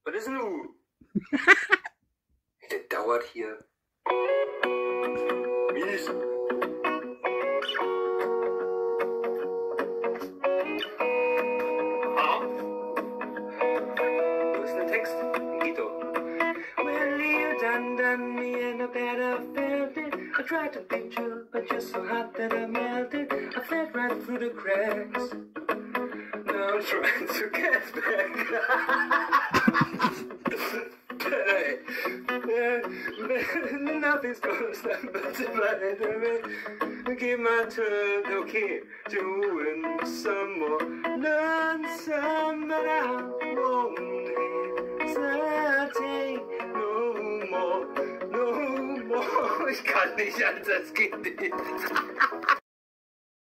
Was ist ein U? Der dauert hier. Mies. Wo ist der Text? Geht doch. Well, you done me in a better felt it. I tried to beat you, but you're so hot that I melted. I fell right through the cracks. Now I'm trying to get back. Nothing's gonna stop but to find a way. Give my turn, okay, doing some more. Learn some, but I won't hesitate no more, no more. Ich kann nicht, Alter, das geht nicht.